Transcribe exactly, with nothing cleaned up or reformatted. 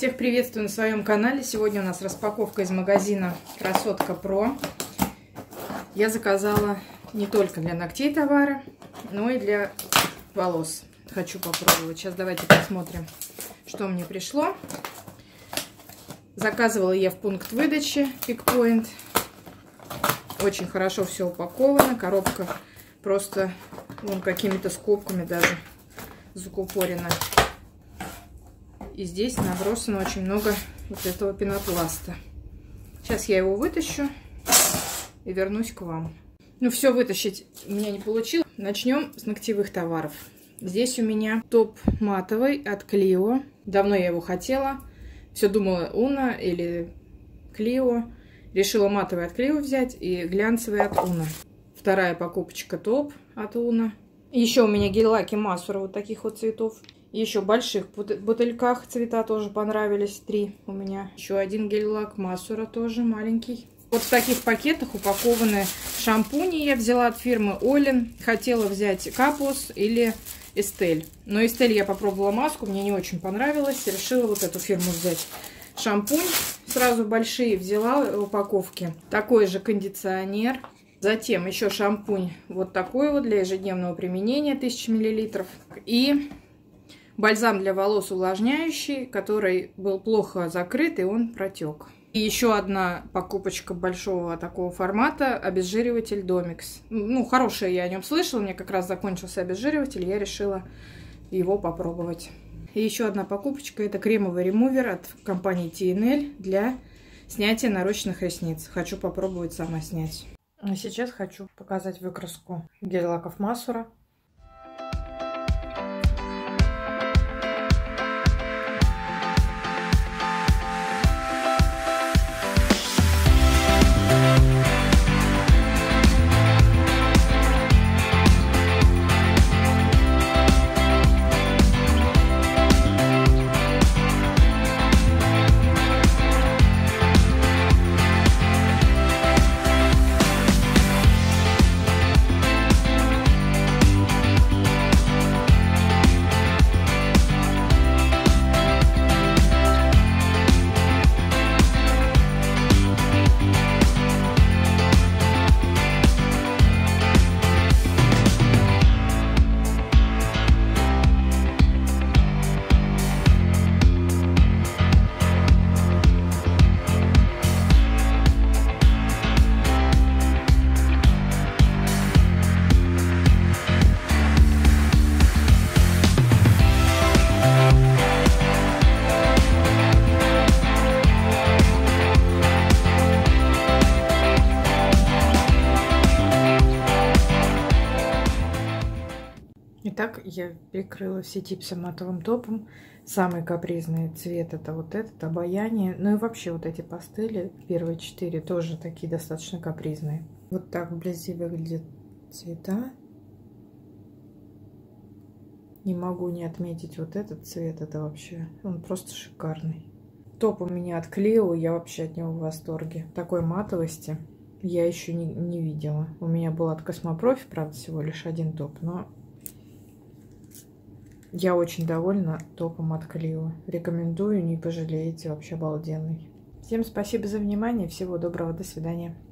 Всех приветствую на своем канале. Сегодня у нас распаковка из магазина Красотка Про. Я заказала не только для ногтей товары, но и для волос. Хочу попробовать. Сейчас давайте посмотрим, что мне пришло. Заказывала я в пункт выдачи Пикпоинт. Очень хорошо все упаковано. Коробка просто вон какими-то скобками даже закупорена. И здесь набросано очень много вот этого пенопласта. Сейчас я его вытащу и вернусь к вам. Ну, все вытащить у меня не получилось. Начнем с ногтевых товаров. Здесь у меня топ матовый от Clio. Давно я его хотела. Все думала, Уна или Clio. Решила матовый от Clio взять и глянцевый от Уна. Вторая покупочка топ от Уна. Еще у меня гель-лаки Масура вот таких вот цветов. Еще в больших бутыльках цвета тоже понравились. Три у меня. Еще один гель-лак Масура тоже маленький. Вот в таких пакетах упакованы шампуни. Я взяла от фирмы Олин. Хотела взять Капус или Эстель. Но Эстель я попробовала маску. Мне не очень понравилось. Решила вот эту фирму взять. Шампунь сразу большие взяла в упаковке. Такой же кондиционер. Затем еще шампунь вот такой вот для ежедневного применения. тысяча миллилитров. И бальзам для волос увлажняющий, который был плохо закрыт, и он протек. И еще одна покупочка большого такого формата, обезжириватель Домикс. Ну, хорошее я о нем слышала, мне как раз закончился обезжириватель, я решила его попробовать. И еще одна покупочка, это кремовый ремувер от компании Ти Эн Эль для снятия нарощенных ресниц. Хочу попробовать сама снять. А сейчас хочу показать выкраску гель-лаков Масура. Итак, я прикрыла все типсы матовым топом. Самый капризный цвет это вот этот, обаяние. Ну и вообще вот эти пастели, первые четыре, тоже такие достаточно капризные. Вот так вблизи выглядят цвета. Не могу не отметить вот этот цвет, это вообще, он просто шикарный. Топ у меня от Clio, я вообще от него в восторге. Такой матовости я еще не, не видела. У меня был от Космопрофи, правда, всего лишь один топ, но я очень довольна топом от Clio. Рекомендую, не пожалеете, вообще обалденный. Всем спасибо за внимание, всего доброго, до свидания.